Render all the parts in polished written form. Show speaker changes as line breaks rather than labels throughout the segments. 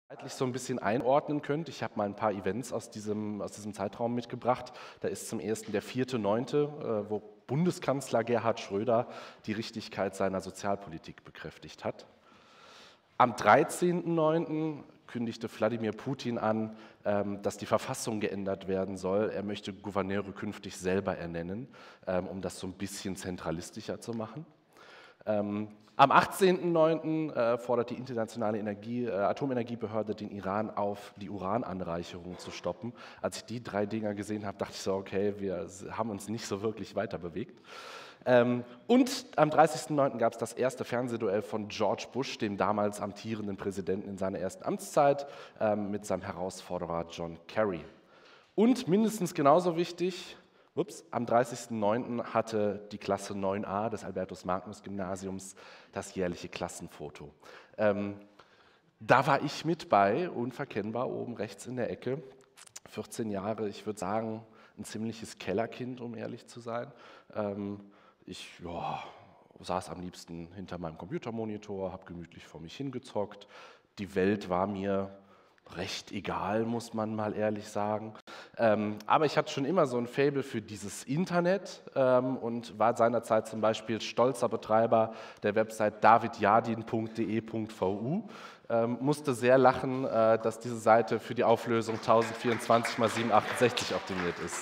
zeitlich so ein bisschen einordnen könnt. Ich habe mal ein paar Events aus diesem Zeitraum mitgebracht. Da ist zum ersten der 4.9., wo Bundeskanzler Gerhard Schröder die Richtigkeit seiner Sozialpolitik bekräftigt hat. Am 13.9. kündigte Wladimir Putin an, dass die Verfassung geändert werden soll. Er möchte Gouverneure künftig selber ernennen, um das so ein bisschen zentralistischer zu machen. Am 18.09. Fordert die internationale Atomenergiebehörde den Iran auf, die Urananreicherung zu stoppen. Als ich die drei Dinger gesehen habe, dachte ich so, okay, wir haben uns nicht so wirklich weiter bewegt. Und am 30.09. gab es das erste Fernsehduell von George Bush, dem damals amtierenden Präsidenten in seiner ersten Amtszeit, mit seinem Herausforderer John Kerry. Und mindestens genauso wichtig, am 30.09. hatte die Klasse 9a des Albertus-Magnus-Gymnasiums das jährliche Klassenfoto. Da war ich mit bei, unverkennbar, oben rechts in der Ecke. 14 Jahre, ich würde sagen, ein ziemliches Kellerkind, um ehrlich zu sein. Ich saß am liebsten hinter meinem Computermonitor, habe gemütlich vor mich hingezockt. Die Welt war mir recht egal, muss man mal ehrlich sagen. Aber ich hatte schon immer so ein Faible für dieses Internet und war seinerzeit zum Beispiel stolzer Betreiber der Website davidjadin.de.vu. Musste sehr lachen, dass diese Seite für die Auflösung 1024 x 768 optimiert ist.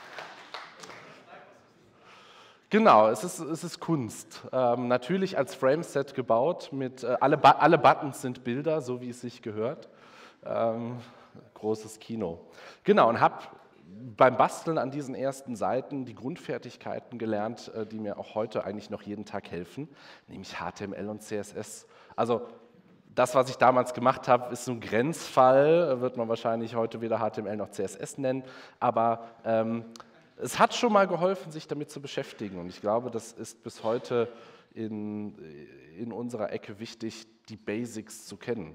Genau, es ist Kunst. Natürlich als Frameset gebaut, mit alle Buttons sind Bilder, so wie es sich gehört. Großes Kino. Genau, und habe beim Basteln an diesen ersten Seiten die Grundfertigkeiten gelernt, die mir auch heute eigentlich noch jeden Tag helfen, nämlich HTML und CSS. Also das, was ich damals gemacht habe, ist so ein Grenzfall, wird man wahrscheinlich heute weder HTML noch CSS nennen, aber es hat schon mal geholfen, sich damit zu beschäftigen, und ich glaube, das ist bis heute in unserer Ecke wichtig, die Basics zu kennen.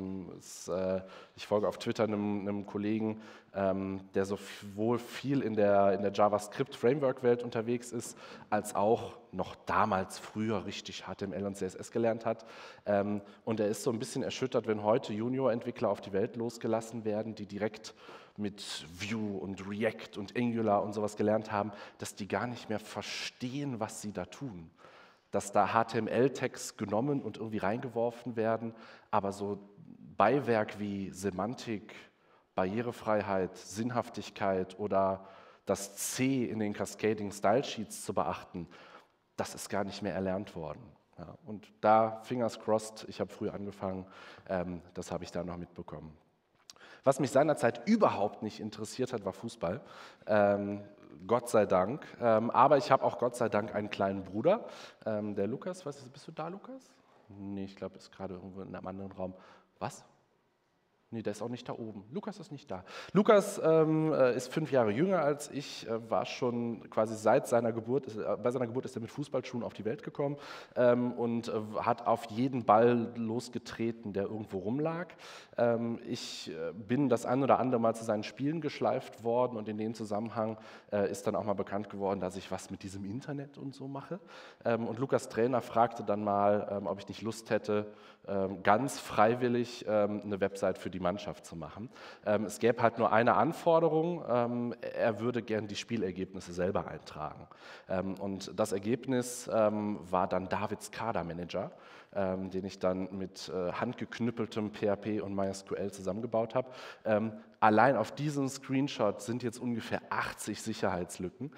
Ich folge auf Twitter einem Kollegen, der sowohl viel in der JavaScript-Framework-Welt unterwegs ist, als auch noch damals früher richtig HTML und CSS gelernt hat. Und er ist so ein bisschen erschüttert, wenn heute Junior-Entwickler auf die Welt losgelassen werden, die direkt mit Vue und React und Angular und sowas gelernt haben, dass die gar nicht mehr verstehen, was sie da tun. Dass da HTML-Tags genommen und irgendwie reingeworfen werden, aber so Beiwerk wie Semantik, Barrierefreiheit, Sinnhaftigkeit oder das C in den Cascading Style Sheets zu beachten, das ist gar nicht mehr erlernt worden. Ja, und da, fingers crossed, ich habe früh angefangen, das habe ich da noch mitbekommen. Was mich seinerzeit überhaupt nicht interessiert hat, war Fußball. Gott sei Dank. Aber ich habe auch Gott sei Dank einen kleinen Bruder, der Lukas. Bist du da, Lukas? Nee, ich glaube, ist gerade irgendwo in einem anderen Raum. Was? Nee, der ist auch nicht da oben. Lukas ist nicht da. Lukas ist 5 Jahre jünger als ich, war schon quasi seit seiner Geburt, bei seiner Geburt ist er mit Fußballschuhen auf die Welt gekommen und hat auf jeden Ball losgetreten, der irgendwo rumlag. Ich bin das ein oder andere Mal zu seinen Spielen geschleift worden, und in dem Zusammenhang ist dann auch mal bekannt geworden, dass ich was mit diesem Internet und so mache. Und Lukas Trainer fragte dann mal, ob ich nicht Lust hätte, ganz freiwillig eine Website für die Mannschaft zu machen. Es gäbe halt nur eine Anforderung, er würde gern die Spielergebnisse selber eintragen. Und das Ergebnis war dann Davids Kadermanager, den ich dann mit handgeknüppeltem PHP und MySQL zusammengebaut habe. Allein auf diesem Screenshot sind jetzt ungefähr 80 Sicherheitslücken.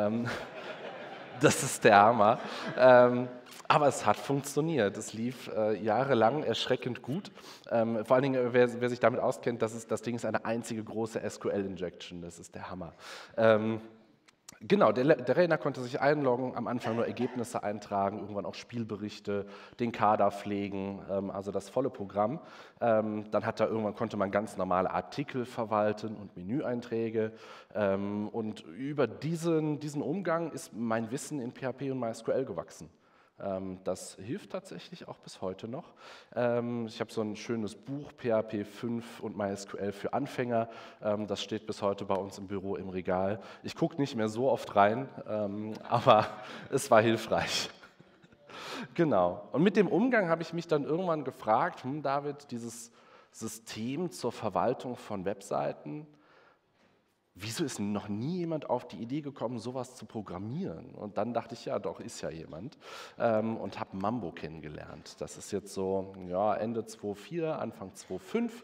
Das ist der Hammer. Aber es hat funktioniert. Es lief jahrelang erschreckend gut. Vor allen Dingen, wer sich damit auskennt, das Ding ist eine einzige große SQL-Injection. Das ist der Hammer. Genau, der Rechner konnte sich einloggen, am Anfang nur Ergebnisse eintragen, irgendwann auch Spielberichte, den Kader pflegen, also das volle Programm. Dann konnte man ganz normale Artikel verwalten und Menüeinträge. Und über diesen Umgang ist mein Wissen in PHP und MySQL gewachsen. Das hilft tatsächlich auch bis heute noch. Ich habe so ein schönes Buch, PHP 5 und MySQL für Anfänger. Das steht bis heute bei uns im Büro im Regal. Ich gucke nicht mehr so oft rein, aber es war hilfreich. Genau. Und mit dem Umgang habe ich mich dann irgendwann gefragt, David, dieses System zur Verwaltung von Webseiten. Wieso ist noch nie jemand auf die Idee gekommen, sowas zu programmieren? Und dann dachte ich, ja, doch, ist ja jemand. Und habe Mambo kennengelernt. Das ist jetzt so ja, Ende 2004, Anfang 2005.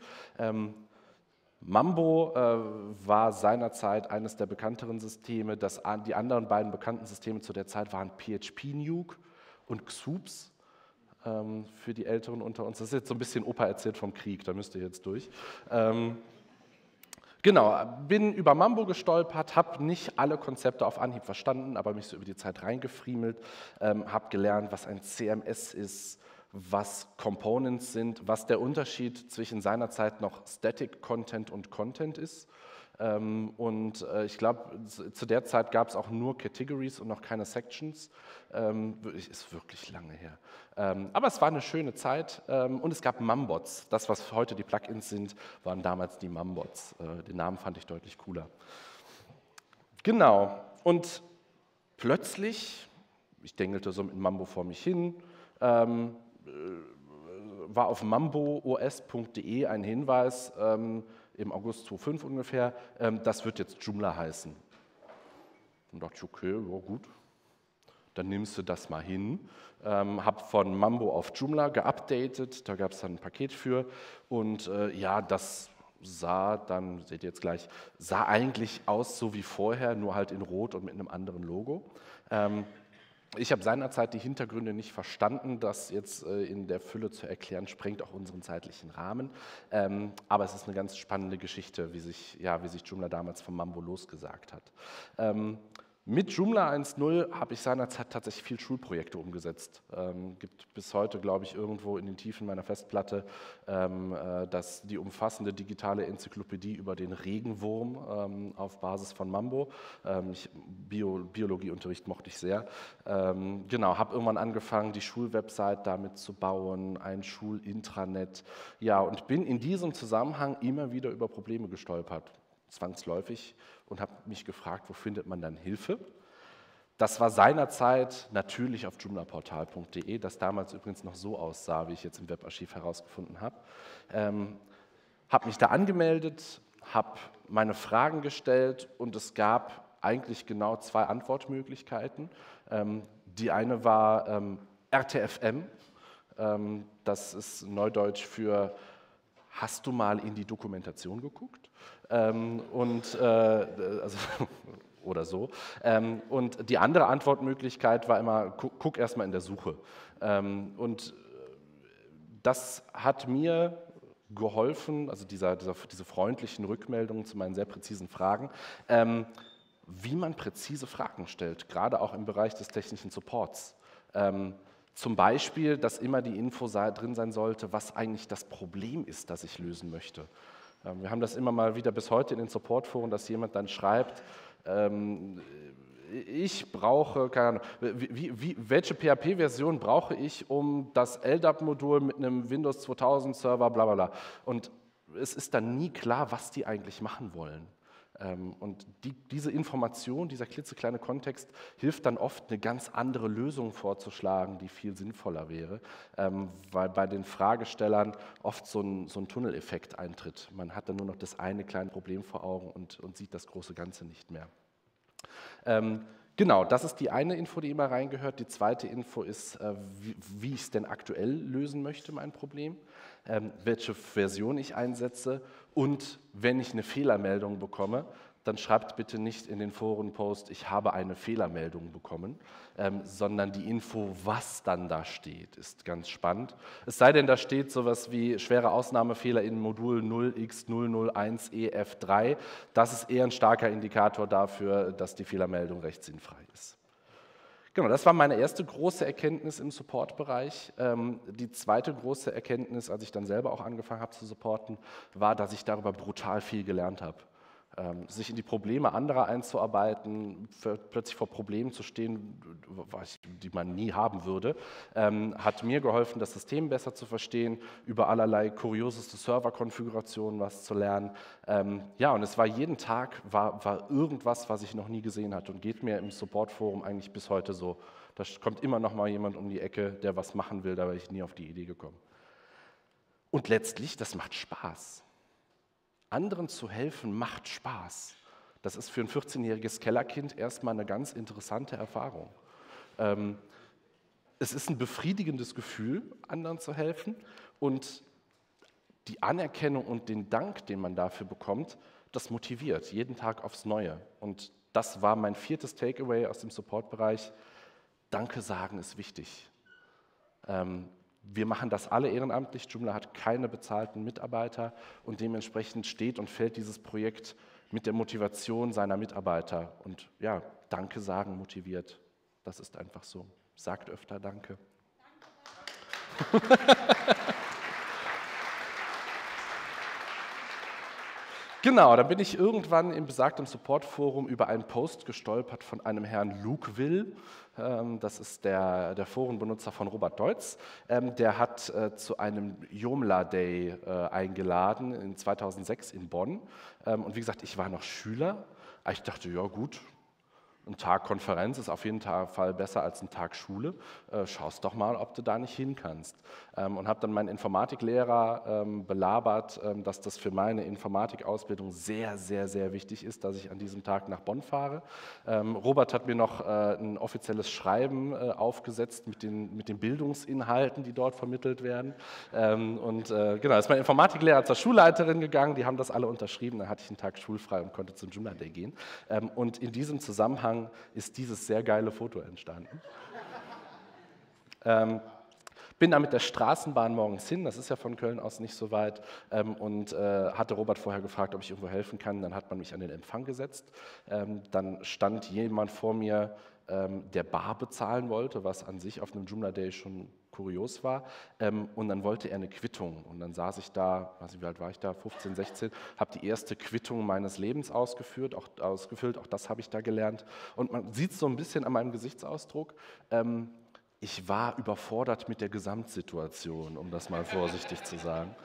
Mambo war seinerzeit eines der bekannteren Systeme. Die anderen beiden bekannten Systeme zu der Zeit waren PHP-Nuke und Xoops. Für die Älteren unter uns. Das ist jetzt so ein bisschen Opa erzählt vom Krieg, da müsst ihr jetzt durch. Genau, bin über Mambo gestolpert, habe nicht alle Konzepte auf Anhieb verstanden, aber mich so über die Zeit reingefriemelt, habe gelernt, was ein CMS ist, was Components sind, was der Unterschied zwischen seinerzeit noch Static Content und Content ist. Ich glaube, zu der Zeit gab es auch nur Categories und noch keine Sections. Ist wirklich lange her. Aber es war eine schöne Zeit und es gab Mambots. Das, was heute die Plugins sind, waren damals die Mambots. Den Namen fand ich deutlich cooler. Genau, und plötzlich, ich dengelte so mit Mambo vor mich hin, war auf mamboos.de ein Hinweis, im August 2005 ungefähr, das wird jetzt Joomla heißen. Dann dachte ich, okay, ja gut, dann nimmst du das mal hin. Habe von Mambo auf Joomla geupdatet, da gab es dann ein Paket für und ja, das sah dann, seht ihr jetzt gleich, sah eigentlich aus so wie vorher, nur halt in Rot und mit einem anderen Logo. Ich habe seinerzeit die Hintergründe nicht verstanden, das jetzt in der Fülle zu erklären, sprengt auch unseren zeitlichen Rahmen. Aber es ist eine ganz spannende Geschichte, wie sich Joomla damals vom Mambo losgesagt hat. Mit Joomla 1.0 habe ich seinerzeit tatsächlich viel Schulprojekte umgesetzt. Gibt bis heute, glaube ich, irgendwo in den Tiefen meiner Festplatte die umfassende digitale Enzyklopädie über den Regenwurm auf Basis von Mambo. Biologieunterricht mochte ich sehr. Genau, habe irgendwann angefangen, die Schulwebsite damit zu bauen, ein Schulintranet. Ja, und bin in diesem Zusammenhang immer wieder über Probleme gestolpert, zwangsläufig, und habe mich gefragt, wo findet man dann Hilfe? Das war seinerzeit natürlich auf joomlaportal.de, das damals übrigens noch so aussah, wie ich jetzt im Webarchiv herausgefunden habe. Habe mich da angemeldet, habe meine Fragen gestellt und es gab eigentlich genau zwei Antwortmöglichkeiten. Die eine war RTFM, das ist Neudeutsch für "Hast du mal in die Dokumentation geguckt?" Oder so. Und die andere Antwortmöglichkeit war immer, guck erstmal in der Suche. Das hat mir geholfen, also diese freundlichen Rückmeldungen zu meinen sehr präzisen Fragen, wie man präzise Fragen stellt, gerade auch im Bereich des technischen Supports. Zum Beispiel, dass immer die Info drin sein sollte, was eigentlich das Problem ist, das ich lösen möchte. Wir haben das immer mal wieder bis heute in den Supportforen, dass jemand dann schreibt, ich brauche, keine Ahnung, welche PHP-Version brauche ich, um das LDAP-Modul mit einem Windows 2000 Server, bla bla bla. Und es ist dann nie klar, was die eigentlich machen wollen. Und diese Information, dieser klitzekleine Kontext, hilft dann oft, eine ganz andere Lösung vorzuschlagen, die viel sinnvoller wäre, weil bei den Fragestellern oft so ein Tunneleffekt eintritt. Man hat dann nur noch das eine kleine Problem vor Augen und sieht das große Ganze nicht mehr. Genau, das ist die eine Info, die immer reingehört. Die zweite Info ist, wie ich es denn aktuell lösen möchte, mein Problem, welche Version ich einsetze und wenn ich eine Fehlermeldung bekomme, dann schreibt bitte nicht in den Forenpost, ich habe eine Fehlermeldung bekommen, sondern die Info, was dann da steht, ist ganz spannend. Es sei denn, da steht sowas wie schwere Ausnahmefehler in Modul 0x001EF3. Das ist eher ein starker Indikator dafür, dass die Fehlermeldung recht sinnfrei ist. Genau, das war meine erste große Erkenntnis im Support-Bereich. Die zweite große Erkenntnis, als ich dann selber auch angefangen habe zu supporten, war, dass ich darüber brutal viel gelernt habe. Sich in die Probleme anderer einzuarbeiten, plötzlich vor Problemen zu stehen, die man nie haben würde, hat mir geholfen, das System besser zu verstehen, über allerlei kurioseste Serverkonfigurationen was zu lernen. Ja, und es war jeden Tag war irgendwas, was ich noch nie gesehen hatte und geht mir im Support-Forum eigentlich bis heute so. Da kommt immer noch mal jemand um die Ecke, der was machen will, da wäre ich nie auf die Idee gekommen. Und letztlich, das macht Spaß. Anderen zu helfen macht Spaß. Das ist für ein 14-jähriges Kellerkind erstmal eine ganz interessante Erfahrung. Es ist ein befriedigendes Gefühl, anderen zu helfen, und die Anerkennung und den Dank, den man dafür bekommt, das motiviert, jeden Tag aufs Neue. Und das war mein 4. Takeaway aus dem Support-Bereich. Danke sagen ist wichtig. Wir machen das alle ehrenamtlich. Joomla hat keine bezahlten Mitarbeiter und dementsprechend steht und fällt dieses Projekt mit der Motivation seiner Mitarbeiter. Und ja, Danke sagen motiviert. Das ist einfach so. Sagt öfter Danke. Genau, dann bin ich irgendwann im besagten Support-Forum über einen Post gestolpert von einem Herrn Luke Will. Das ist der Forenbenutzer von Robert Deutz. Der hat zu einem Joomla Day eingeladen in 2006 in Bonn. Und wie gesagt, ich war noch Schüler. Aber ich dachte, ja gut, ein Tag Konferenz ist auf jeden Fall besser als ein Tag Schule. Schaust doch mal, ob du da nicht hin kannst. Und habe dann meinen Informatiklehrer belabert, dass das für meine Informatikausbildung sehr, sehr, sehr wichtig ist, dass ich an diesem Tag nach Bonn fahre. Robert hat mir noch ein offizielles Schreiben aufgesetzt mit den Bildungsinhalten, die dort vermittelt werden. Genau, ist mein Informatiklehrer zur Schulleiterin gegangen, die haben das alle unterschrieben, dann hatte ich einen Tag schulfrei und konnte zum Joomla Day gehen. Und in diesem Zusammenhang ist dieses sehr geile Foto entstanden. Bin da mit der Straßenbahn morgens hin, das ist ja von Köln aus nicht so weit, und hatte Robert vorher gefragt, ob ich irgendwo helfen kann. Dann hat man mich an den Empfang gesetzt. Dann stand jemand vor mir, der bar bezahlen wollte, was an sich auf einem Joomla Day schon kurios war, und dann wollte er eine Quittung, und dann saß ich da, weiß nicht, wie alt war ich da, 15, 16, habe die erste Quittung meines Lebens ausgefüllt, auch das habe ich da gelernt, und man sieht so ein bisschen an meinem Gesichtsausdruck, ich war überfordert mit der Gesamtsituation, um das mal vorsichtig zu sagen.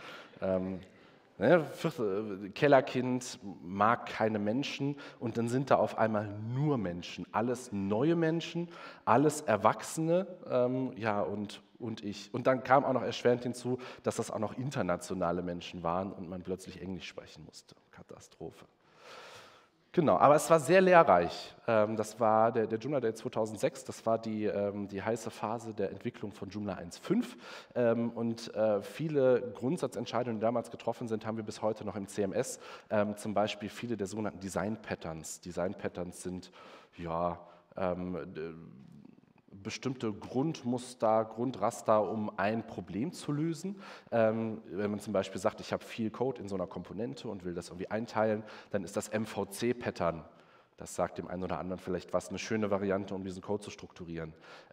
Kellerkind mag keine Menschen, und dann sind da auf einmal nur Menschen, alles neue Menschen, alles Erwachsene, ja, und ich. Und dann kam auch noch erschwerend hinzu, dass das auch noch internationale Menschen waren und man plötzlich Englisch sprechen musste. Katastrophe. Genau, aber es war sehr lehrreich. Das war der Joomla Day 2006, das war die heiße Phase der Entwicklung von Joomla 1.5, und viele Grundsatzentscheidungen, die damals getroffen sind, haben wir bis heute noch im CMS, zum Beispiel viele der sogenannten Design Patterns. Design Patterns sind ja bestimmte Grundmuster, Grundraster, um ein Problem zu lösen. Wenn man zum Beispiel sagt, ich habe viel Code in so einer Komponente und will das irgendwie einteilen, dann ist das MVC-Pattern. Das sagt dem einen oder anderen vielleicht was, eine schöne Variante, um diesen Code zu strukturieren.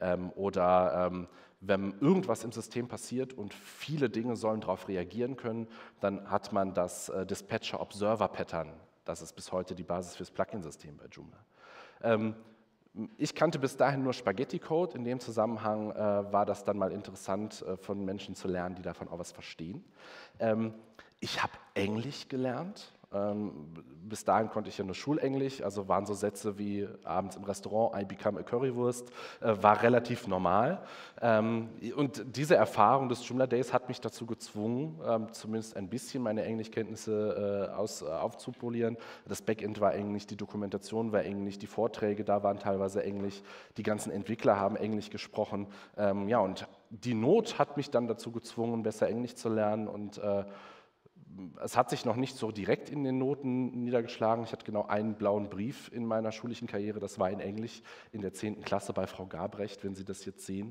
Wenn irgendwas im System passiert und viele Dinge sollen darauf reagieren können, dann hat man das Dispatcher-Observer-Pattern. Das ist bis heute die Basis fürs Plugin-System bei Joomla. Ich kannte bis dahin nur Spaghetti-Code. In dem Zusammenhang war das dann mal interessant, von Menschen zu lernen, die davon auch was verstehen. Ich habe Englisch gelernt. Bis dahin konnte ich ja nur Schulenglisch, also waren so Sätze wie abends im Restaurant, I become a Currywurst, war relativ normal. Und diese Erfahrung des Joomla Days hat mich dazu gezwungen, zumindest ein bisschen meine Englischkenntnisse aufzupolieren. Das Backend war Englisch, die Dokumentation war Englisch, die Vorträge da waren teilweise Englisch, die ganzen Entwickler haben Englisch gesprochen. Ja, und die Not hat mich dann dazu gezwungen, besser Englisch zu lernen, und es hat sich noch nicht so direkt in den Noten niedergeschlagen. Ich hatte genau einen blauen Brief in meiner schulischen Karriere, das war in Englisch in der 10. Klasse bei Frau Gabrecht, wenn Sie das jetzt sehen.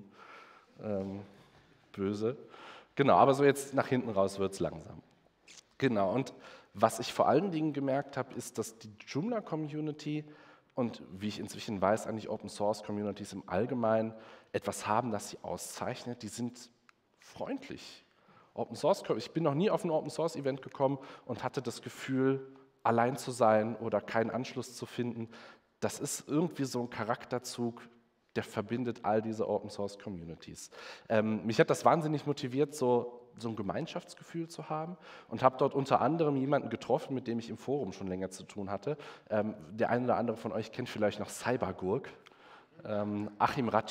Böse. Genau, aber so jetzt nach hinten raus wird es langsam. Genau, und was ich vor allen Dingen gemerkt habe, ist, dass die Joomla-Community und, wie ich inzwischen weiß, eigentlich Open-Source-Communities im Allgemeinen etwas haben, das sie auszeichnet. Die sind freundlich. Ich bin noch nie auf ein Open-Source-Event gekommen und hatte das Gefühl, allein zu sein oder keinen Anschluss zu finden. Das ist irgendwie so ein Charakterzug, der verbindet all diese Open-Source-Communities. Mich hat das wahnsinnig motiviert, so ein Gemeinschaftsgefühl zu haben, und habe dort unter anderem jemanden getroffen, mit dem ich im Forum schon länger zu tun hatte. Der eine oder andere von euch kennt vielleicht noch Cybergurk. Achim Ratschi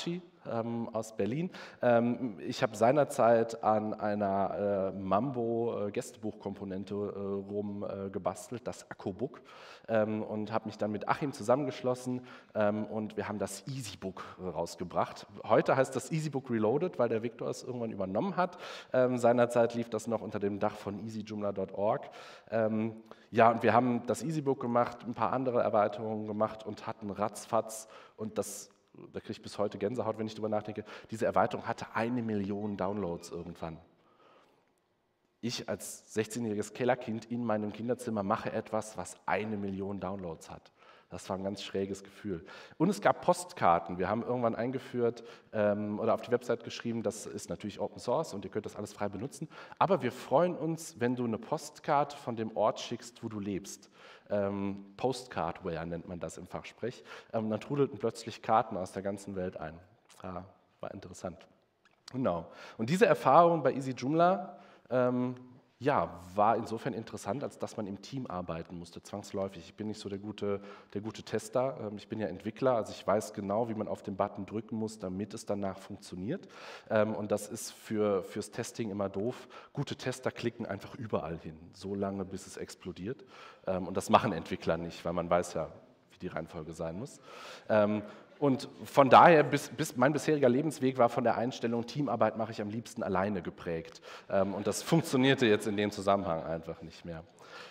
aus Berlin. Ich habe seinerzeit an einer Mambo-Gästebuchkomponente rumgebastelt, das Akkubook, und habe mich dann mit Achim zusammengeschlossen und wir haben das EasyBook rausgebracht. Heute heißt das EasyBook Reloaded, weil der Viktor es irgendwann übernommen hat. Seinerzeit lief das noch unter dem Dach von easyjoomla.org. Ja, und wir haben das EasyBook gemacht, ein paar andere Erweiterungen gemacht und hatten ratzfatz, und das, da kriege ich bis heute Gänsehaut, wenn ich darüber nachdenke, diese Erweiterung hatte 1 Million Downloads irgendwann. Ich als 16-jähriges Kellerkind in meinem Kinderzimmer mache etwas, was 1 Million Downloads hat. Das war ein ganz schräges Gefühl. Und es gab Postkarten. Wir haben irgendwann eingeführt oder auf die Website geschrieben, das ist natürlich Open Source und ihr könnt das alles frei benutzen. Aber wir freuen uns, wenn du eine Postkarte von dem Ort schickst, wo du lebst. Postcardware nennt man das im Fachsprech. Dann trudelten plötzlich Karten aus der ganzen Welt ein. War interessant. Genau. Und diese Erfahrung bei EasyJoomla ja, war insofern interessant, als dass man im Team arbeiten musste, zwangsläufig. Ich bin nicht so der gute Tester, ich bin ja Entwickler, also ich weiß genau, wie man auf den Button drücken muss, damit es danach funktioniert. Und das ist fürs Testing immer doof. Gute Tester klicken einfach überall hin, so lange, bis es explodiert. Und das machen Entwickler nicht, weil man weiß ja, wie die Reihenfolge sein muss. Und von daher, mein bisheriger Lebensweg war von der Einstellung, Teamarbeit mache ich am liebsten alleine geprägt. Und das funktionierte jetzt in dem Zusammenhang einfach nicht mehr.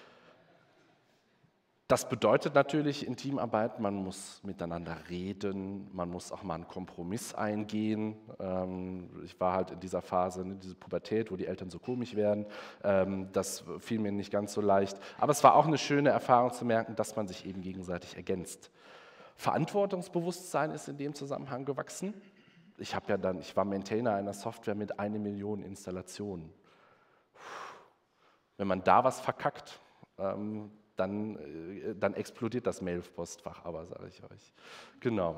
Das bedeutet natürlich in Teamarbeit, man muss miteinander reden, man muss auch mal einen Kompromiss eingehen. Ich war halt in dieser Phase, diese Pubertät, wo die Eltern so komisch werden. Das fiel mir nicht ganz so leicht. Aber es war auch eine schöne Erfahrung zu merken, dass man sich eben gegenseitig ergänzt. Verantwortungsbewusstsein ist in dem Zusammenhang gewachsen. Ich war Maintainer einer Software mit 1 Million Installationen. Wenn man da was verkackt, dann explodiert das Mail-Postfach, aber sage ich euch. Genau.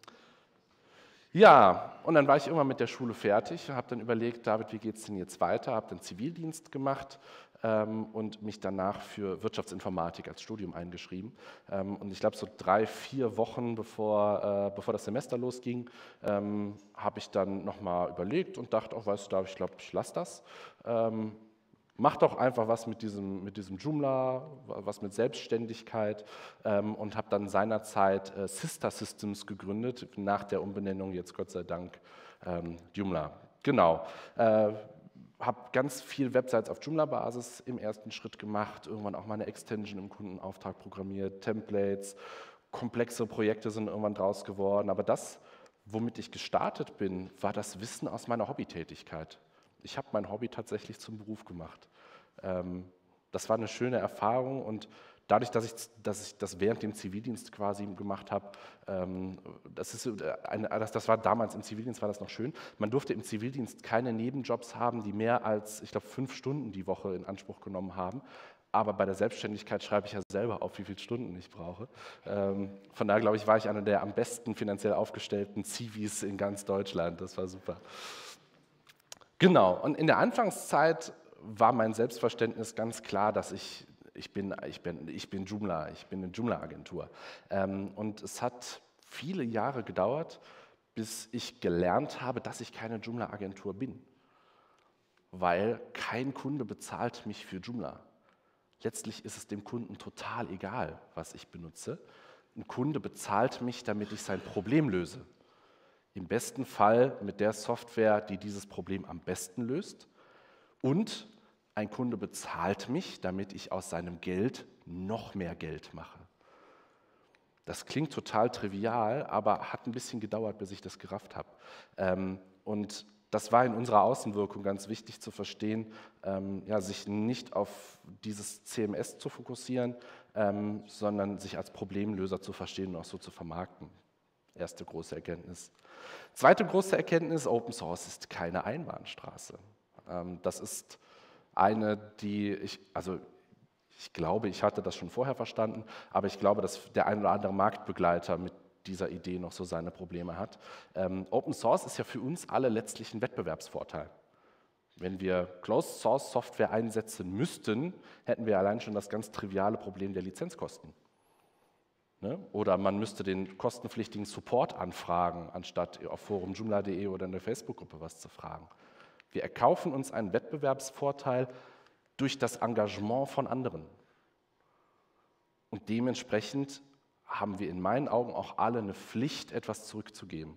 Ja, und dann war ich irgendwann mit der Schule fertig und habe dann überlegt, David, wie geht es denn jetzt weiter? Habe dann Zivildienst gemacht und mich danach für Wirtschaftsinformatik als Studium eingeschrieben. Und ich glaube, so 3, 4 Wochen bevor das Semester losging, habe ich dann nochmal überlegt und dachte, oh, weißt du, David, ich glaube, ich lasse das. Mach doch einfach was mit diesem Joomla, was mit Selbstständigkeit, und habe dann seinerzeit Sister Systems gegründet, nach der Umbenennung jetzt Gott sei Dank Joomla. Genau. Habe ganz viel Websites auf Joomla-Basis im ersten Schritt gemacht, irgendwann auch mal eine Extension im Kundenauftrag programmiert, Templates, komplexe Projekte sind irgendwann draus geworden. Aber das, womit ich gestartet bin, war das Wissen aus meiner Hobbytätigkeit. Ich habe mein Hobby tatsächlich zum Beruf gemacht. Das war eine schöne Erfahrung und dadurch, dass ich das während dem Zivildienst quasi gemacht habe, das war damals im Zivildienst war das noch schön, man durfte im Zivildienst keine Nebenjobs haben, die mehr als, ich glaube, 5 Stunden die Woche in Anspruch genommen haben. Aber bei der Selbstständigkeit schreibe ich ja selber auf, wie viele Stunden ich brauche. Von daher, glaube ich, war ich einer der am besten finanziell aufgestellten Zivis in ganz Deutschland. Das war super. Genau, und in der Anfangszeit war mein Selbstverständnis ganz klar, dass ich bin Joomla, ich bin eine Joomla-Agentur. Und es hat viele Jahre gedauert, bis ich gelernt habe, dass ich keine Joomla-Agentur bin. Weil kein Kunde bezahlt mich für Joomla. Letztlich ist es dem Kunden total egal, was ich benutze. Ein Kunde bezahlt mich, damit ich sein Problem löse. Im besten Fall mit der Software, die dieses Problem am besten löst. Und ein Kunde bezahlt mich, damit ich aus seinem Geld noch mehr Geld mache. Das klingt total trivial, aber hat ein bisschen gedauert, bis ich das gerafft habe. Und das war in unserer Außenwirkung ganz wichtig zu verstehen, sich nicht auf dieses CMS zu fokussieren, sondern sich als Problemlöser zu verstehen und auch so zu vermarkten. Erste große Erkenntnis. Zweite große Erkenntnis, Open Source ist keine Einbahnstraße. Das ist eine, die ich glaube, ich hatte das schon vorher verstanden, aber ich glaube, dass der ein oder andere Marktbegleiter mit dieser Idee noch so seine Probleme hat. Open Source ist ja für uns alle letztlich ein Wettbewerbsvorteil. Wenn wir Closed Source Software einsetzen müssten, hätten wir allein schon das ganz triviale Problem der Lizenzkosten. Ne? Oder man müsste den kostenpflichtigen Support anfragen, anstatt auf forum joomla.de oder in der Facebook-Gruppe was zu fragen. Wir erkaufen uns einen Wettbewerbsvorteil durch das Engagement von anderen. Und dementsprechend haben wir in meinen Augen auch alle eine Pflicht, etwas zurückzugeben.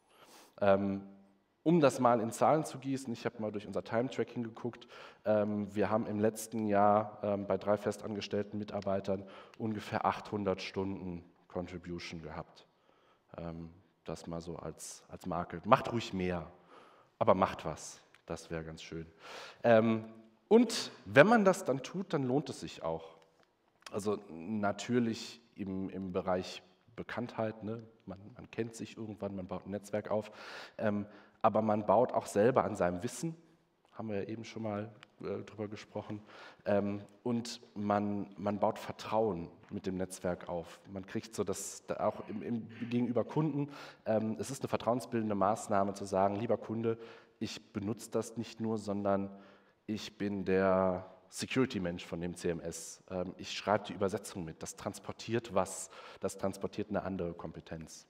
Um das mal in Zahlen zu gießen, ich habe mal durch unser Time-Tracking geguckt, wir haben im letzten Jahr bei 3 festangestellten Mitarbeitern ungefähr 800 Stunden Contribution gehabt. Das mal so als Marke. Macht ruhig mehr, aber macht was. Das wäre ganz schön. Und wenn man das dann tut, dann lohnt es sich auch. Also natürlich im Bereich Bekanntheit, ne? Man kennt sich irgendwann, man baut ein Netzwerk auf, aber man baut auch selber an seinem Wissen, haben wir ja eben schon mal drüber gesprochen, und man baut Vertrauen mit dem Netzwerk auf. Man kriegt so das auch gegenüber Kunden, es ist eine vertrauensbildende Maßnahme zu sagen, lieber Kunde, ich benutze das nicht nur, sondern ich bin der Security-Mensch von dem CMS. Ich schreibe die Übersetzung mit, das transportiert was, das transportiert eine andere Kompetenz.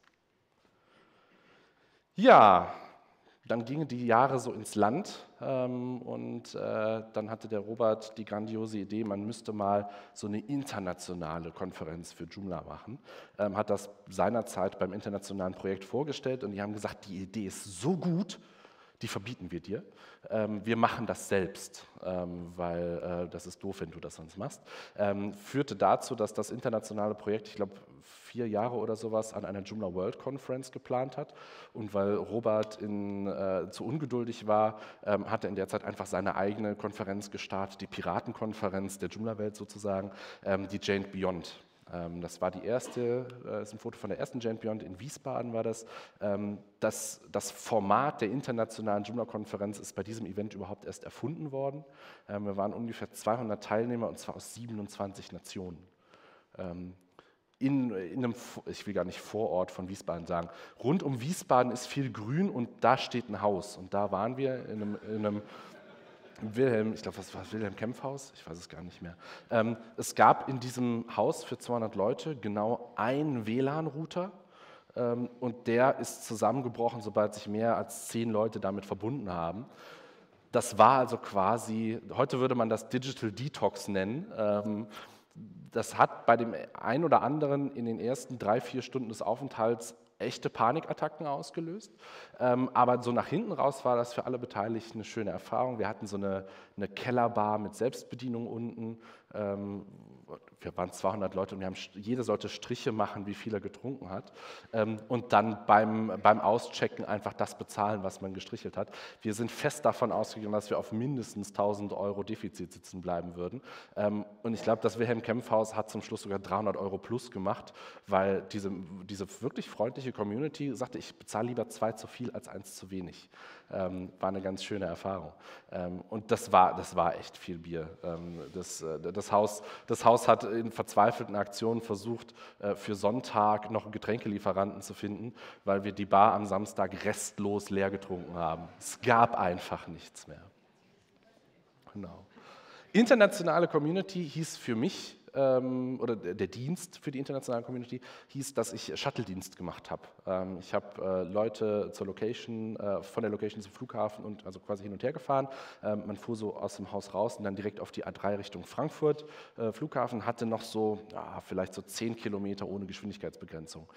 Ja, dann gingen die Jahre so ins Land und dann hatte der Robert die grandiose Idee, man müsste mal so eine internationale Konferenz für Joomla machen. Hat das seinerzeit beim internationalen Projekt vorgestellt und die haben gesagt, die Idee ist so gut, die verbieten wir dir. Wir machen das selbst, weil das ist doof, wenn du das sonst machst. Führte dazu, dass das internationale Projekt, ich glaube 4 Jahre oder sowas, an einer Joomla World Conference geplant hat. Und weil Robert zu ungeduldig war, hat er in der Zeit einfach seine eigene Konferenz gestartet, die Piratenkonferenz der Joomla-Welt sozusagen, die Janed Beyond. Das war die erste, das ist ein Foto von der ersten Janed Beyond in Wiesbaden war das. Das Format der internationalen Joomla-Konferenz ist bei diesem Event überhaupt erst erfunden worden. Wir waren ungefähr 200 Teilnehmer und zwar aus 27 Nationen. In einem, ich will gar nicht Vorort von Wiesbaden sagen, rund um Wiesbaden ist viel Grün und da steht ein Haus. Und da waren wir in einem ich glaube, was war das, Wilhelm-Kempff-Haus? Ich weiß es gar nicht mehr. Es gab in diesem Haus für 200 Leute genau einen WLAN-Router und der ist zusammengebrochen, sobald sich mehr als 10 Leute damit verbunden haben. Das war also quasi, heute würde man das Digital Detox nennen. Das hat bei dem einen oder anderen in den ersten 3, 4 Stunden des Aufenthalts echte Panikattacken ausgelöst, aber so nach hinten raus war das für alle Beteiligten eine schöne Erfahrung. Wir hatten so eine Kellerbar mit Selbstbedienung unten, wir waren 200 Leute und jeder sollte Striche machen, wie viel er getrunken hat und dann beim Auschecken einfach das bezahlen, was man gestrichelt hat. Wir sind fest davon ausgegangen, dass wir auf mindestens 1.000 € Defizit sitzen bleiben würden und ich glaube, das Wilhelm-Kempff-Haus hat zum Schluss sogar 300 € plus gemacht, weil diese wirklich freundliche Community sagte, ich bezahle lieber 2 zu viel als 1 zu wenig. War eine ganz schöne Erfahrung. Und das war echt viel Bier. Das Haus hat in verzweifelten Aktionen versucht, für Sonntag noch einen Getränkelieferanten zu finden, weil wir die Bar am Samstag restlos leer getrunken haben. Es gab einfach nichts mehr. Genau. Internationale Community hieß für mich, oder der Dienst für die internationale Community hieß, dass ich Shuttle-Dienst gemacht habe. Ich habe Leute zur Location, von der Location zum Flughafen und also quasi hin und her gefahren. Man fuhr so aus dem Haus raus und dann direkt auf die A3 Richtung Frankfurt. Flughafen hatte noch so, vielleicht so 10 Kilometer ohne Geschwindigkeitsbegrenzung.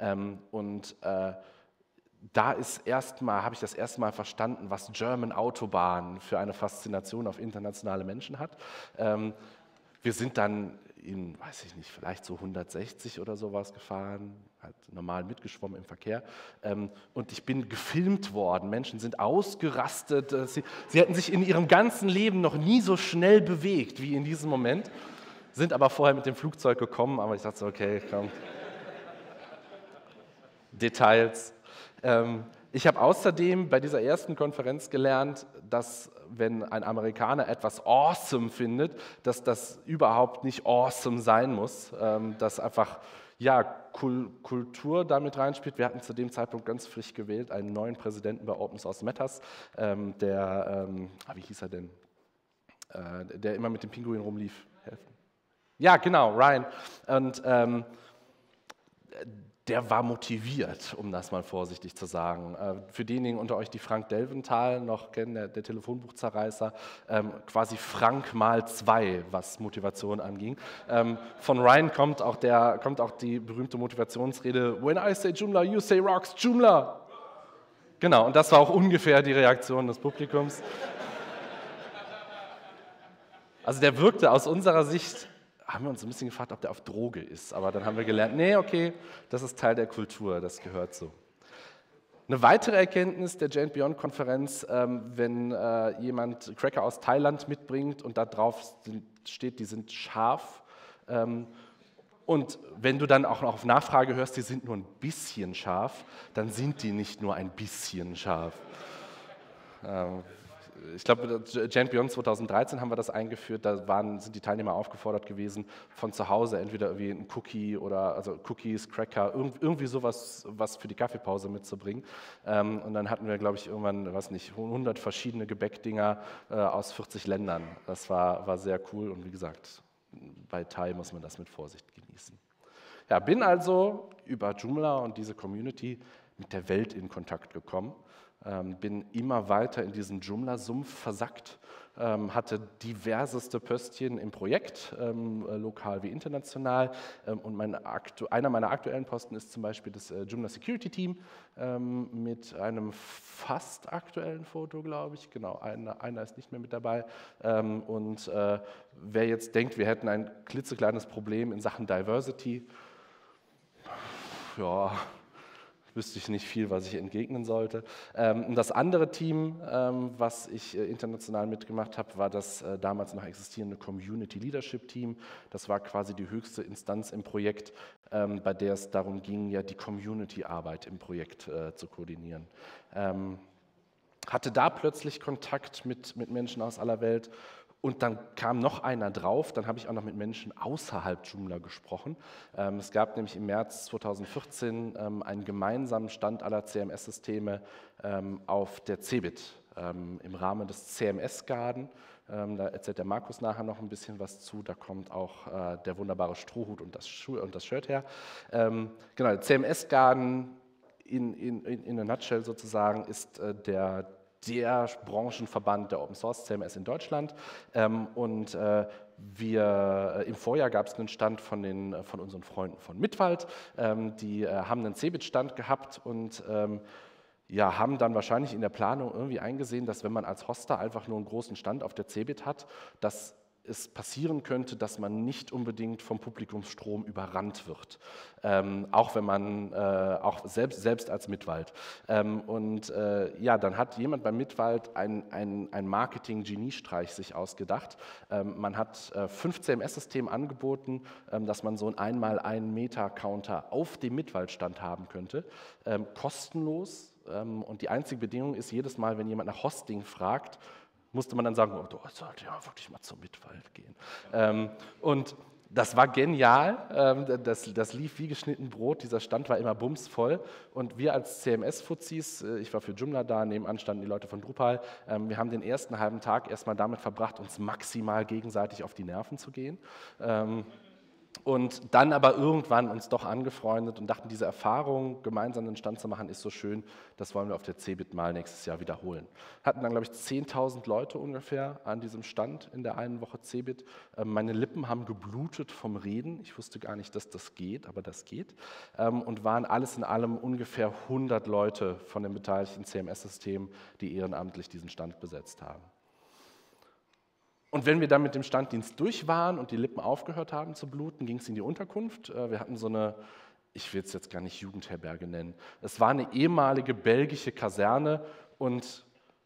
Da habe ich das erste Mal verstanden, was German Autobahn für eine Faszination auf internationale Menschen hat. Wir sind dann in, weiß ich nicht, vielleicht so 160 oder sowas gefahren, halt normal mitgeschwommen im Verkehr. Und ich bin gefilmt worden. Menschen sind ausgerastet. Sie hätten sich in ihrem ganzen Leben noch nie so schnell bewegt wie in diesem Moment, sind aber vorher mit dem Flugzeug gekommen. Aber ich dachte so, okay, komm. Details. Ich habe außerdem bei dieser ersten Konferenz gelernt, dass wenn ein Amerikaner etwas awesome findet, dass das überhaupt nicht awesome sein muss, dass einfach Kultur damit reinspielt. Wir hatten zu dem Zeitpunkt ganz frisch gewählt einen neuen Präsidenten bei Open Source Matters, wie hieß er denn, der immer mit dem Pinguin rumlief. Ja, genau, Ryan. Und der war motiviert, um das mal vorsichtig zu sagen. Für diejenigen unter euch, die Frank Delventhal noch kennen, der Telefonbuchzerreißer, quasi Frank mal 2, was Motivation anging. Von Ryan kommt auch die berühmte Motivationsrede: When I say Joomla, you say rocks, Joomla. Genau, und das war auch ungefähr die Reaktion des Publikums. Also der wirkte aus unserer Sicht, haben wir uns ein bisschen gefragt, ob der auf Droge ist, aber dann haben wir gelernt, nee, okay, das ist Teil der Kultur, das gehört so. Eine weitere Erkenntnis der JBeyond-Konferenz, wenn jemand Cracker aus Thailand mitbringt und da drauf steht, die sind scharf, und wenn du dann auch noch auf Nachfrage hörst, die sind nur ein bisschen scharf, dann sind die nicht nur ein bisschen scharf. Ich glaube, JBeyond 2013 haben wir das eingeführt, sind die Teilnehmer aufgefordert gewesen, von zu Hause entweder irgendwie ein Cookie oder also Cookies, Cracker, irgendwie sowas was für die Kaffeepause mitzubringen. Und dann hatten wir, glaube ich, irgendwann, 100 verschiedene Gebäckdinger aus 40 Ländern. Das war sehr cool und wie gesagt, bei Thai muss man das mit Vorsicht genießen. Ja, bin also über Joomla und diese Community mit der Welt in Kontakt gekommen. Bin immer weiter in diesen Joomla-Sumpf versackt, hatte diverseste Pöstchen im Projekt, lokal wie international. Und einer meiner aktuellen Posten ist zum Beispiel das Joomla Security Team mit einem fast aktuellen Foto, glaube ich. Genau, einer ist nicht mehr mit dabei. Und wer jetzt denkt, wir hätten ein klitzekleines Problem in Sachen Diversity, ja, wüsste ich nicht viel, was ich entgegnen sollte. Das andere Team, was ich international mitgemacht habe, war das damals noch existierende Community Leadership Team. Das war quasi die höchste Instanz im Projekt, bei der es darum ging, ja die Community-Arbeit im Projekt zu koordinieren. Hatte da plötzlich Kontakt mit Menschen aus aller Welt. Und dann kam noch einer drauf, dann habe ich auch noch mit Menschen außerhalb Joomla gesprochen. Es gab nämlich im März 2014 einen gemeinsamen Stand aller CMS-Systeme auf der CeBIT im Rahmen des CMS-Garden. Da erzählt der Markus nachher noch ein bisschen was zu, da kommt auch der wunderbare Strohhut und das Shirt her. Genau, der CMS-Garden in a nutshell sozusagen ist der Branchenverband der Open Source CMS in Deutschland. Und im Vorjahr gab es einen Stand von unseren Freunden von Mitwald. Die haben einen CeBIT-Stand gehabt und ja, haben dann wahrscheinlich in der Planung irgendwie eingesehen, dass wenn man als Hoster einfach nur einen großen Stand auf der CeBIT hat, dass es passieren könnte, dass man nicht unbedingt vom Publikumsstrom überrannt wird, auch wenn man, auch selbst als Mitwald. Ja, dann hat jemand beim Mitwald ein Marketing-Geniestreich sich ausgedacht. Man hat 5 CMS-Systemen angeboten, dass man so einen 1x1-Meter-Counter auf dem Mitwaldstand haben könnte, kostenlos. Und die einzige Bedingung ist, jedes Mal, wenn jemand nach Hosting fragt, musste man dann sagen, oh, du solltest ja wirklich mal zum Mitwald gehen. Und das war genial, das lief wie geschnitten Brot, dieser Stand war immer bumsvoll und wir als CMS-Fuzis, ich war für Joomla da, nebenan standen die Leute von Drupal, wir haben den ersten halben Tag erstmal damit verbracht, uns maximal gegenseitig auf die Nerven zu gehen. Und dann aber irgendwann uns doch angefreundet und dachten, diese Erfahrung, gemeinsam einen Stand zu machen, ist so schön, das wollen wir auf der CeBIT mal nächstes Jahr wiederholen. Hatten dann, glaube ich, 10.000 Leute ungefähr an diesem Stand in der einen Woche CeBIT. Meine Lippen haben geblutet vom Reden. Ich wusste gar nicht, dass das geht, aber das geht. Und waren alles in allem ungefähr 100 Leute von den beteiligten CMS-Systemen, die ehrenamtlich diesen Stand besetzt haben. Und wenn wir dann mit dem Standdienst durch waren und die Lippen aufgehört haben zu bluten, ging es in die Unterkunft. Wir hatten so eine, ich will es jetzt gar nicht Jugendherberge nennen, es war eine ehemalige belgische Kaserne und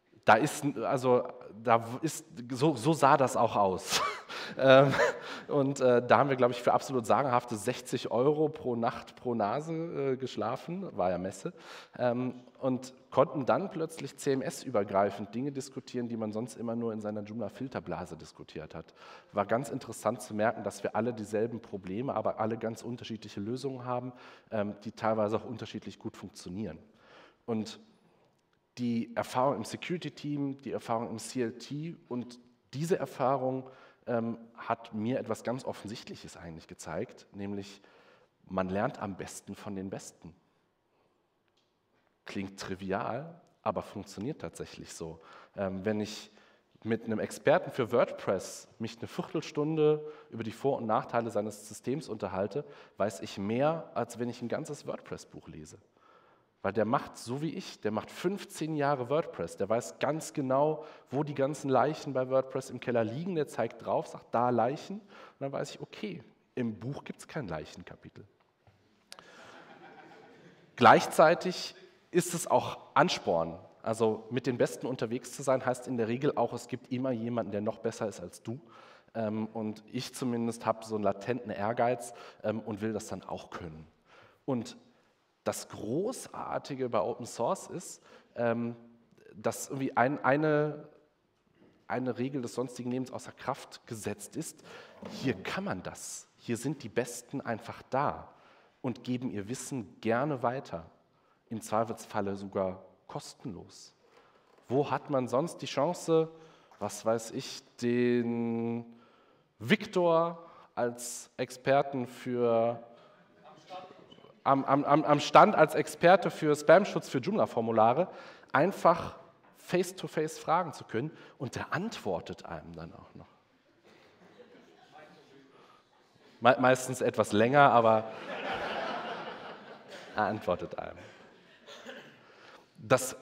so sah das auch aus. Und da haben wir, glaube ich, für absolut sagenhafte 60 € pro Nacht pro Nase geschlafen, war ja Messe, und konnten dann plötzlich CMS-übergreifend Dinge diskutieren, die man sonst immer nur in seiner Joomla-Filterblase diskutiert hat. War ganz interessant zu merken, dass wir alle dieselben Probleme, aber alle ganz unterschiedliche Lösungen haben, die teilweise auch unterschiedlich gut funktionieren. Und die Erfahrung im Security-Team, die Erfahrung im CLT und diese Erfahrung hat mir etwas ganz Offensichtliches eigentlich gezeigt, nämlich man lernt am besten von den Besten. Klingt trivial, aber funktioniert tatsächlich so. Wenn ich mit einem Experten für WordPress mich eine Viertelstunde über die Vor- und Nachteile seines Systems unterhalte, weiß ich mehr, als wenn ich ein ganzes WordPress-Buch lese. Weil der macht so wie ich, der macht 15 Jahre WordPress, der weiß ganz genau, wo die ganzen Leichen bei WordPress im Keller liegen, der zeigt drauf, sagt da Leichen, und dann weiß ich, okay, im Buch gibt es kein Leichenkapitel. Gleichzeitig ist es auch Ansporn. Also mit den Besten unterwegs zu sein, heißt in der Regel auch, es gibt immer jemanden, der noch besser ist als du. Und ich zumindest habe so einen latenten Ehrgeiz und will das dann auch können. Und das Großartige bei Open Source ist, dass irgendwie eine Regel des sonstigen Lebens außer Kraft gesetzt ist. Hier kann man das. Hier sind die Besten einfach da und geben ihr Wissen gerne weiter. Im Zweifelsfalle sogar kostenlos. Wo hat man sonst die Chance, was weiß ich, den Viktor als Experten für am Stand als Experte für Spam-Schutz für Joomla-Formulare einfach face-to-face fragen zu können und der antwortet einem dann auch noch. Meistens etwas länger, aber er antwortet einem. Das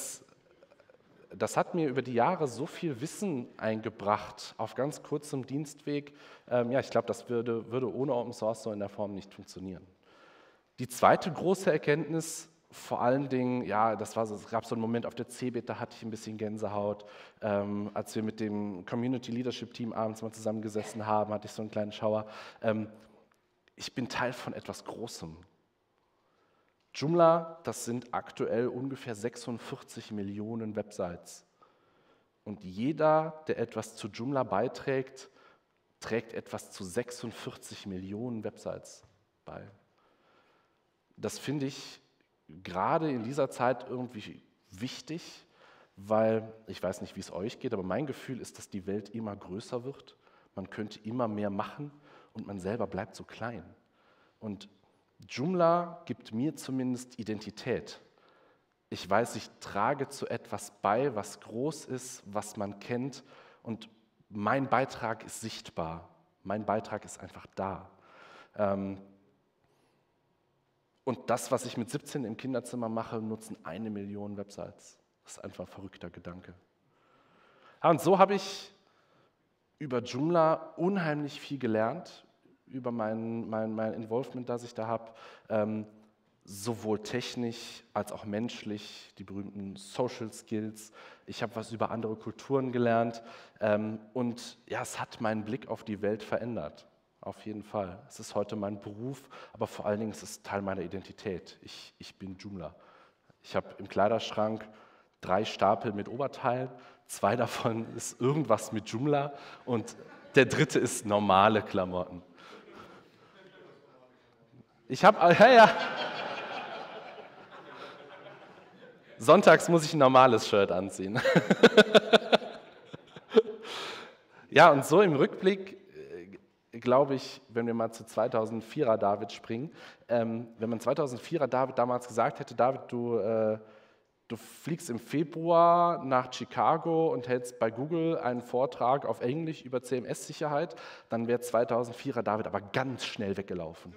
hat mir über die Jahre so viel Wissen eingebracht auf ganz kurzem Dienstweg. Ja, ich glaube, das würde ohne Open Source so in der Form nicht funktionieren. Die zweite große Erkenntnis, vor allen Dingen, ja, es gab so einen Moment auf der CeBIT, da hatte ich ein bisschen Gänsehaut. Als wir mit dem Community Leadership Team abends mal zusammengesessen haben, hatte ich so einen kleinen Schauer. Ich bin Teil von etwas Großem. Joomla, das sind aktuell ungefähr 46 Millionen Websites. Und jeder, der etwas zu Joomla beiträgt, trägt etwas zu 46 Millionen Websites bei. Das finde ich gerade in dieser Zeit irgendwie wichtig, weil ich weiß nicht, wie es euch geht, aber mein Gefühl ist, dass die Welt immer größer wird. Man könnte immer mehr machen und man selber bleibt so klein. Und Joomla gibt mir zumindest Identität. Ich weiß, ich trage zu etwas bei, was groß ist, was man kennt und mein Beitrag ist sichtbar. Mein Beitrag ist einfach da. Und das, was ich mit 17 im Kinderzimmer mache, nutzen 1 Million Websites. Das ist einfach ein verrückter Gedanke. Und so habe ich über Joomla unheimlich viel gelernt, über mein Involvement, das ich da habe, sowohl technisch als auch menschlich, die berühmten Social Skills. Ich habe was über andere Kulturen gelernt und ja, es hat meinen Blick auf die Welt verändert. Auf jeden Fall. Es ist heute mein Beruf, aber vor allen Dingen ist es Teil meiner Identität. Ich bin Joomla. Ich habe im Kleiderschrank 3 Stapel mit Oberteilen, 2 davon ist irgendwas mit Joomla und der 3. ist normale Klamotten. Ich habe, ja. Sonntags muss ich ein normales Shirt anziehen. Ja, und so im Rückblick glaube ich, wenn wir mal zu 2004er David springen, wenn man 2004er David damals gesagt hätte, David, du fliegst im Februar nach Chicago und hältst bei Google einen Vortrag auf Englisch über CMS-Sicherheit, dann wäre 2004er David aber ganz schnell weggelaufen.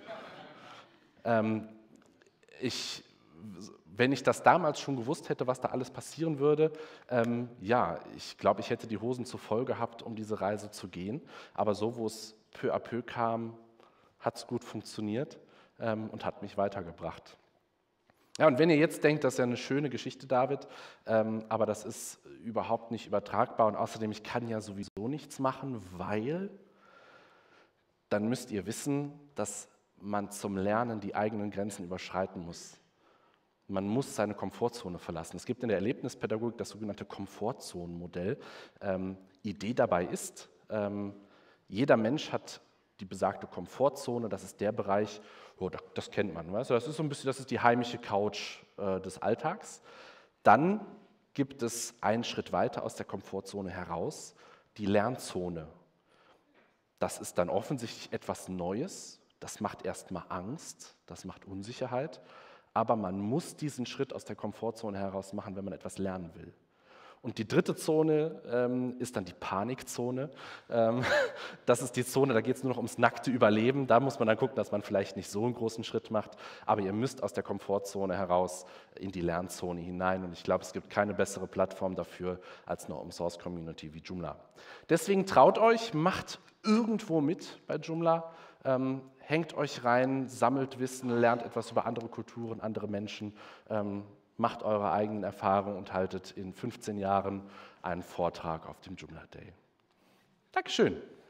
Wenn ich das damals schon gewusst hätte, was da alles passieren würde, ja, ich glaube, ich hätte die Hosen zu voll gehabt, um diese Reise zu gehen. Aber so, wo es peu à peu kam, hat es gut funktioniert und hat mich weitergebracht. Ja, und wenn ihr jetzt denkt, das ist ja eine schöne Geschichte, David, aber das ist überhaupt nicht übertragbar und außerdem, ich kann ja sowieso nichts machen, weil, dann müsst ihr wissen, dass man zum Lernen die eigenen Grenzen überschreiten muss. Man muss seine Komfortzone verlassen. Es gibt in der Erlebnispädagogik das sogenannte Komfortzonenmodell. Idee dabei ist, jeder Mensch hat die besagte Komfortzone, das ist der Bereich, oh, das kennt man, weißt du? Das ist so ein bisschen, das ist die heimische Couch des Alltags. Dann gibt es einen Schritt weiter aus der Komfortzone heraus, die Lernzone. Das ist dann offensichtlich etwas Neues, Das macht erstmal Angst, das macht Unsicherheit, aber man muss diesen Schritt aus der Komfortzone heraus machen, wenn man etwas lernen will. Und die dritte Zone ist dann die Panikzone. Das ist die Zone, da geht es nur noch ums nackte Überleben. Da muss man dann gucken, dass man vielleicht nicht so einen großen Schritt macht, aber ihr müsst aus der Komfortzone heraus in die Lernzone hinein. Und ich glaube, es gibt keine bessere Plattform dafür als eine Open-Source-Community wie Joomla. Deswegen traut euch, macht irgendwo mit bei Joomla. Hängt euch rein, sammelt Wissen, lernt etwas über andere Kulturen, andere Menschen, macht eure eigenen Erfahrungen und haltet in 15 Jahren einen Vortrag auf dem Joomla Day. Dankeschön.